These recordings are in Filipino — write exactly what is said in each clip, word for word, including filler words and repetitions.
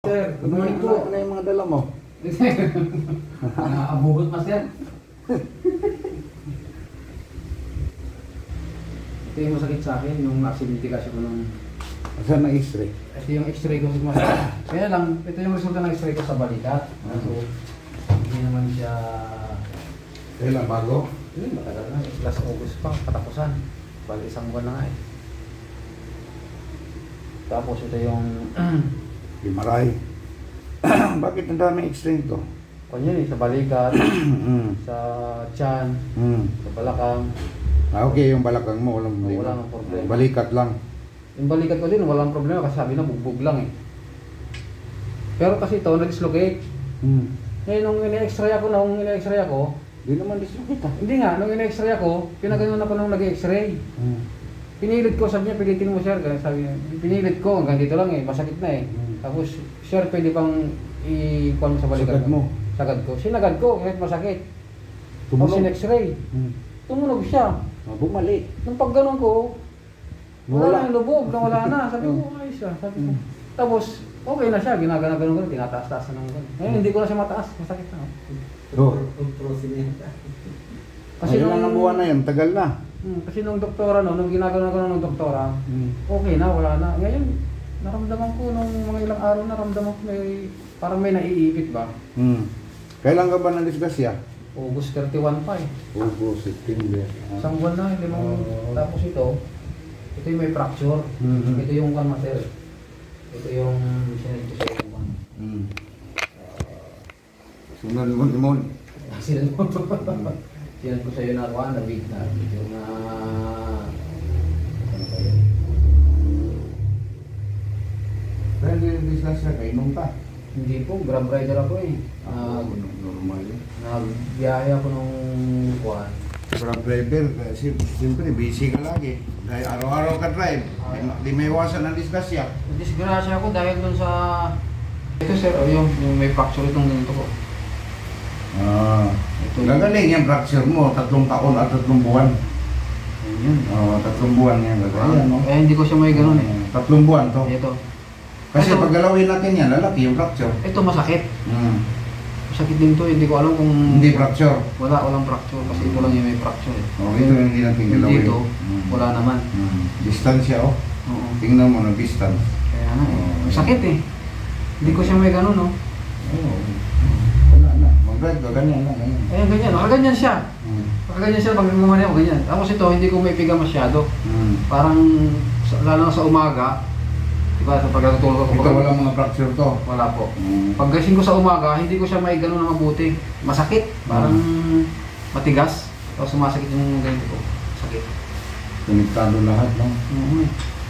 Sir, good morning po. Ano yung mga dala mo? Naabugot master. Ito yung masakit sa akin, yung aksidente kasi ko nung... Saan na x-ray? Ito yung x-ray ko sa master. Kaya lang, ito yung resulta ng x-ray ko sa balikat. So, hindi naman siya... Kailan bago? Hindi, matagal na. Last August pa, katapusan. Bali isang buwan na nga eh. Tapos ito yung... Himaray. Bakit ang dami x-ray ito? Kung yun eh, sa balikat, sa tiyan, Mm. sa balakang. Ah, okay, yung balakang mo, walang Wala problema. nang problema. Balikat lang. Yung balikat ko din, walang problema kasi sabi na bugbog lang eh. Pero kasi ito, nag-dislocate. Mm. Eh, nung ina-x-ray ako, nung ina-x-ray ako, Di naman dislocate ah. hindi nga, nung ina-x-ray ako, pinaganon ako nung nag-x-ray. Mm. Pinilit ko, sabi niya, pilitin mo sir. Kaya sabi niya, pinilit ko, hanggang dito lang eh, masakit na eh. Mm. Tapos, sir, pwede bang i-kuhan mo sa balikat Sagad mo. Sagad ko. Sinagad ko, kahit masakit. Tapos Tumunog. sin-x-ray. Mm. Tumunog siya. Ah, bumalik. Nung pag ganun ko, wala Wala. na yung lubog, nawala na. Sabi ko, ayos siya. Sabi ko. Mm. Tapos, okay na siya, ginagana-ganon ko, tinataas-taas na ng ganun. Ngayon, hindi ko na siya mataas, masakit na. Oh. Kasi Ayun nung, lang ang buwan na yun, tagal na. Hmm, kasi nung doktora, no, nung ginagano-ganon ng doktora, Mm. okay na, wala na. Ngayon, naramdaman ko nung mga ilang araw, naramdaman ko may, parang may naiipit ba? Mm. Kailan ka ba na-disgrasya? August thirty-one pa eh. August, September. Ah. Isang buwan na, hindi mo, Oh. tapos ito, ito yung may fracture. Mhm. Ito yung kan mater. Ito yung sinag ko sa yung kan. Mm. Sunod mo, Timon. Sinag ko. Sinag ko sa iyo na kuha, na big na video na... Ano ba yun? Pero hindi disgrasya, kainom ka. Hindi po, grab rider ako eh. Ah, Uh, normal yun. Nagbiyahe ako nung kuhan. Grab driver, kasi siyempre busy ka lagi. Dahil araw-araw ka drive, di, ma- di may iwasan ang disgrasya. Disgrasya ako dahil dun sa... Ito sir, oh, yung, yung may fracture itong ganito ko. Ah, Ito gagaling yung fracture mo, tatlong taon at tatlong buwan. Ayun. Oo, tatlong buwan yan gagaling. no? Eh, hindi ko siya may ganun eh. Tatlong buwan to. Ito. Kasi Ito. pag galawin natin yan, lalaki yung fracture. Ito masakit. Hmm. Masakit din to, hindi ko alam kung... Hindi fracture. Wala, walang fracture kasi ito lang yung may fracture eh. Oh, ito yung hindi natin galawin. Dito, Hmm. wala naman. Hmm. Distansya, oh. Oo. Tingnan mo na distance. Kaya na eh. Oo. Masakit eh. Hindi ko siya may ganun no. Oo. Wala na. Mag-drive ka, ganyan na. Ganyan. Eh, ganyan. Nakaganyan siya. Hmm. Nakaganyan siya pag gumani ako ganyan. Tapos ito, hindi ko may piga masyado. Hmm. Parang, sa- lalo na sa umaga, diba, sa pagkatutulog ako. Ito pag- walang mga fracture to. Wala po. Hmm. Pag gising ko sa umaga, hindi ko siya may ganun na mabuti. Masakit. Parang matigas. Tapos sumasakit yung ganito ko. Sakit. Konektado lahat, no? Oo.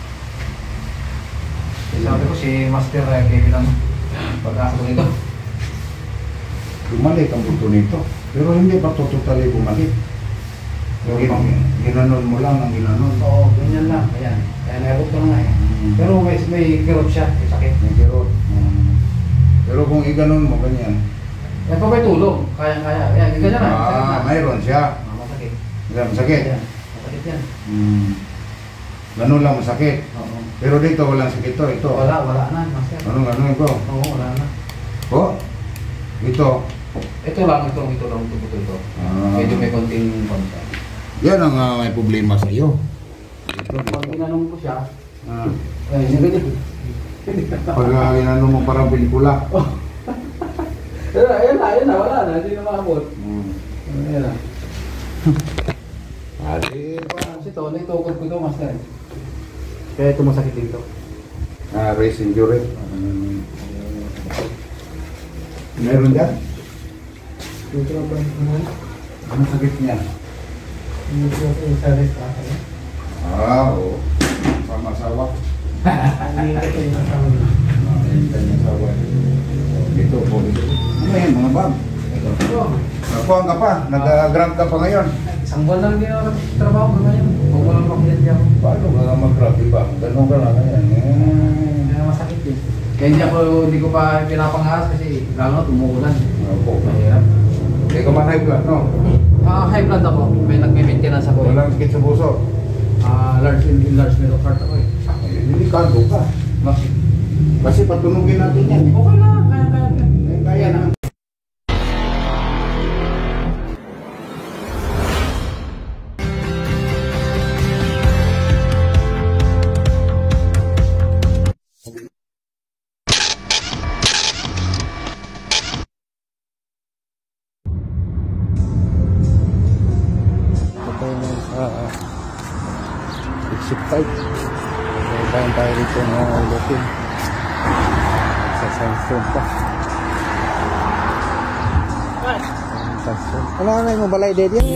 Sabi ko si Master uh, Kevin ang pag-asa ko nito. Bumalik ang buto nito. Pero hindi pa to totally bumalik. Gin- Ginanon mo lang ang ginanon. Oo, ganyan lang. Ayan. Kaya nairot ko na nga eh. Mm. Pero may, may kirot siya. May sakit. May kirot. Mm. Pero kung iganon mo ganyan, Yan pa may tulong. Kaya-kaya. Ayan, ganyan na. Sakit na. ah, mayroon siya. Ah, masakit. Yan, masakit. Ayan. Masakit yan. Mm. Ganun lang masakit. Oo. Pero dito walang sakit to. Ito. Wala, wala na. Master. Ano, ano ito? Oo, wala na. Oh, ito. Ito lang, ito, ito lang, ito, ito, ito. Ah. Medyo may konting konsa. Yan ang ah, may problema sa iyo. Ito, Pag dito. ginanong ko siya, Ah. ayan, yung ganyan. Pag uh, ginano mo parang pelikula. Ayan, ayan na, ayan na, wala na, hindi na maabot. Mm. Ayan na. Ate, Kasi ito, naitukod ko ito, master. Kaya ito masakit dito. ah, race injury. Mm. Meron dyan? Dito na ba yung Ano sakit niya? Dito na yung salis ka kaya? Ah, oo. Sama asawa. Hindi ito yung nasawa na. Ah, yung kanyang asawa. Dito po, dito. Ano yan, mga bag? Ito. Ito. Nakuha ka pa, nag-grab ka pa ngayon. Isang buwan lang din ako trabaho ko ngayon. Kung walang makiliti ako. Paano ka mag-grab, di ba? Ganun ka lang ngayon. Eh. Kaya masakit eh. Kaya hindi ako, hindi ko pa pinapangaras kasi lalo na tumuulan. Opo. Mahirap. Hindi ka man high blood, no? Ah, high blood ako. May nagme-maintenance ako eh. Walang sakit sa puso. Ah, large in large middle part ako eh. Ay, delikado ka. Bakit? Kasi patunugin natin yan. Eh. Okay lang, kaya kaya. Eh, kaya naman. Patay na sa exit five. Kaya tayo rito na ulitin. Sa Sandstone pa. Sandstone. Ano nga yung balay dead yan?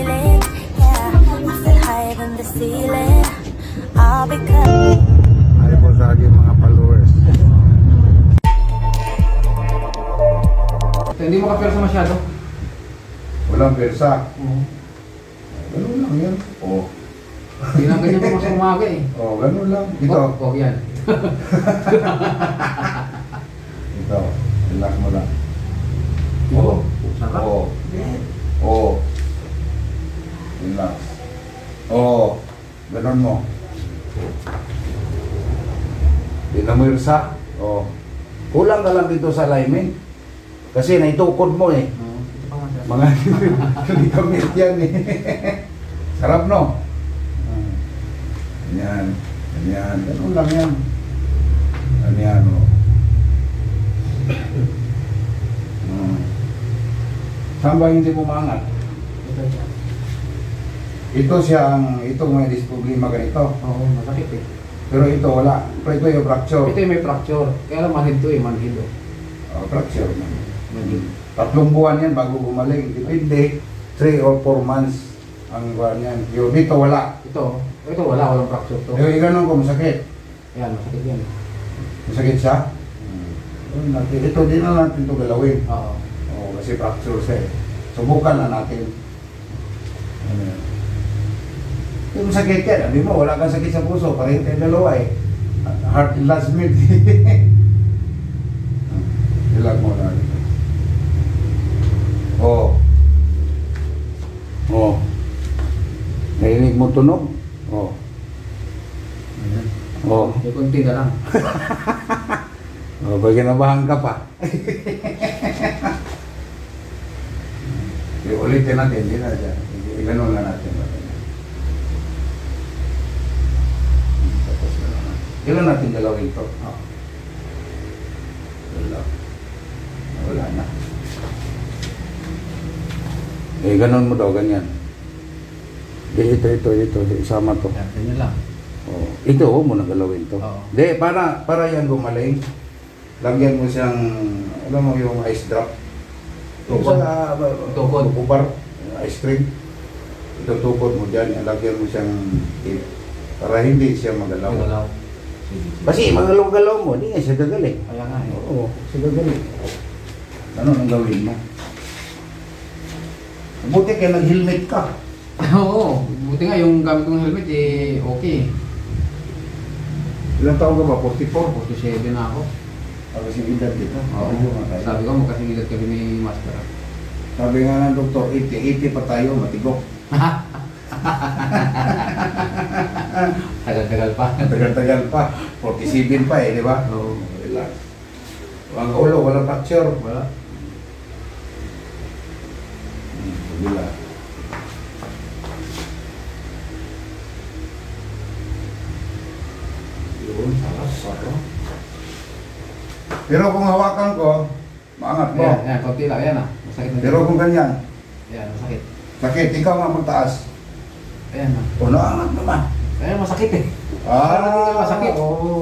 Ayaw po sa aking mga followers. Hindi mo ka-persa masyado. Walang persa. Oo. Ganun lang yan. Oo. Hindi lang ganyan mo sa umaga eh. Oo, ganun lang. Ito. Oh, oh, yan. Ito. Relax mo lang. Oo. Sarap. Oo. Oo. Relax. Oo. Ganun mo. Pinamursa. Oo. Kulang ka lang dito sa alignment. Kasi naitukod mo eh. Oo. Ito pa nga, sir. Mga likamit yan eh. Sarap no? Ganyan. Ganyan. Ganun lang yan. Ganyan o. Hmm. Saan ba hindi pumangat? Ito siya. Ito siya ang, ito may problema ganito. Oo, masakit eh. Pero ito wala. Pero ito yung fracture. Ito yung may fracture. Kaya lang manhid to eh, manhid oh. Oh, fracture man. Manhid. Tatlong buwan yan bago gumaling. Depende. three or four months ang buwan yan. Yung dito wala. Ito, ito wala, walang fracture to. Yung ganun ko masakit. Ayan, masakit yan. Masakit siya? Hmm. Ito din na natin ito galawin. Oo. Oo, kasi fracture siya eh. Subukan na natin. Ano yan? Yung sakit yan, hindi mo, wala kang sakit sa puso. Pareho tayong dalawa eh. Heart enlargement. Ilag mo na. Oo. Oo. Narinig mo tunog? Oo. Ayan. Oo. May konti na lang. Oh, baginabahan ka pa. Ulitin natin, hindi na dyan. Iganon lang natin. Tapos na lang. Ilan natin dalawin ito? Oo. Wala. Wala na. Eh, ganon mo daw, ganyan. Di, ito, ito, ito. Isama to. Ayan, ganyan lang. Oh, ito, huwag mo na galawin to. Oo. Di, para, para yan gumaling. Lagyan mo siyang, alam mo yung ice drop. Tukod. Sa, uh, Tukod. Kubar, ice cream. Ito tukod mo dyan, lagyan mo siyang tip. Para hindi siya magalaw. Galaw. Kasi magalaw-galaw mo, hindi nga siya gagaling. Kaya nga eh. Oo, siya gagaling. Ano nang gawin mo? Buti kaya nag-helmet ka. Oo. Buti nga yung gamit kong helmet eh, okay. Ilang taon ka ba? forty-four? forty-seven na ako. Ah, kasi edad dito. Oo. Sabi ko, magkasingilad kami ni Master. Sabi nga ng doktor, eighty, eighty pa tayo, matigok. Tagal-tagal pa. Tagal-tagal pa. forty-seven pa eh, di ba? Oo. Relax. Ang ulo, walang fracture. Wala. Hmm, relax. Yun, salas, sarap. Pero kung hawakan ko, maangat mo. Ayan, ayan, konti lang. Ayan ah. Masakit na. Pero kung ganyan, Ayan, masakit. sakit, ikaw nga magtaas. Ayan ah. O, naangat naman. Ayan, masakit eh. Ah, Parang hindi niya masakit. oo.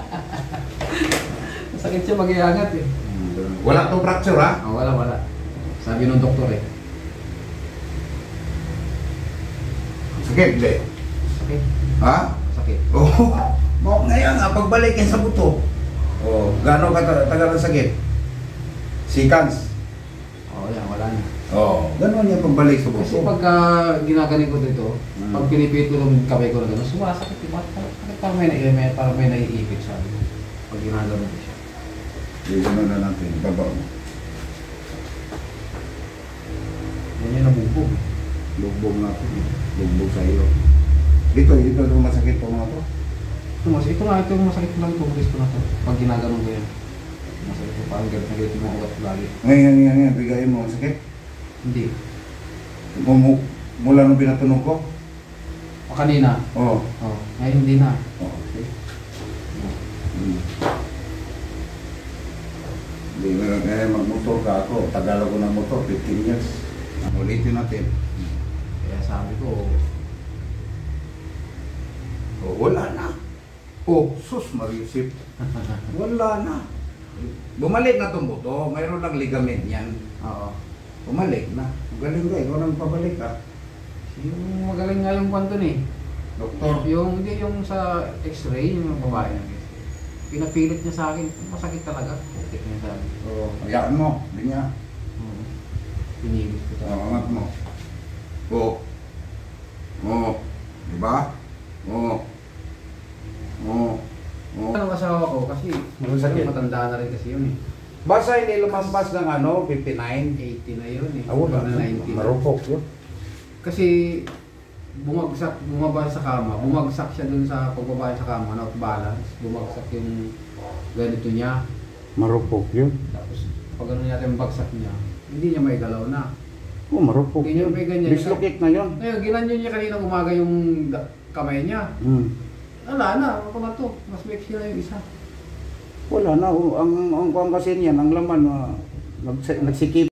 Masakit siya mag-iangat eh. Wala tong fracture ha? Oh, wala, wala. Sabi nung doktor eh. Sakit, hindi. Sakit. Ha? Sakit. Oo. Oh, ngayon nga, pagbalik yan sa buto. Oh, gaano ka tagal ang sakit? Seconds. Oo, yan, wala na. Oh, gano'n yung pagbalik sa buto. Kasi pagka ginagaling ko dito, Hmm. pag pinipit ko yung kamay ko na gano'n, sumasakit. Diba? Bakit parang may, na- may, parang may naiipit sabi ko. Pag ginagaling ko siya. Hindi, gano'n na natin. Baba mo. Yan yung nabugbog. Lugbog natin. Lugbog sa ilo. Dito, dito, dito masakit po mga to. Ito, mas, ito nga, ito yung masakit lang ito, gusto na ito. Pag ginaganon ko yan. Masakit ko, parang galit na galit yung mga ugat ko lagi. Ngayon, ngayon, ngayon, bigayin mo, sakit. Hindi. Mumu, mula nung binatunog ko? O kanina? Oo. Oh, ngayon hindi na. Oo. Okay. Hmm. Hindi mo lang eh, magmotor ka ako. Tagal ako ng motor, fifteen years. Ulitin natin. Kaya sabi ko, Oh, wala na. Oh, sus, Marisip. Wala na. Bumalik na itong buto. Mayroon lang ligament yan. oo. Bumalik na. Galing ka, ikaw nang pabalik ka. Yung magaling nga yung kwanto ni. Doktor. Yung, hindi yung sa x-ray, yung babae ng x-ray. Pinapilit niya sa akin, masakit talaga. Putik niya sa akin. Oh, hayaan mo. Hindi niya. Oo. Pinilit ko Oh, talaga. angat mo. Oh. Oh. Diba? Oh. Oh. Oh. Ang asawa ko kasi Ano sakit? matanda na rin kasi yun eh. Basta hindi lumampas ng ano, fifty-nine. eighty na yun eh. Ah, wala na na. ninety. Marupok yun. Kasi bumagsak, bumaba sa kama, bumagsak siya dun sa pagbaba sa kama, not balance, bumagsak yung ganito niya. Marupok yun. Tapos pag ano natin yung bagsak niya, hindi niya may galaw na. Oh, marupok Hindi niya yun. may ganyan. Dislocate na yun. Ngayon, ginanyo niya kanina umaga yung da- kamay niya. Hmm. Wala na, ako na to. Mas maiksi na yung isa. Wala na. Ang, ang, ang, ang kasi niyan, ang laman, uh, nagsikip.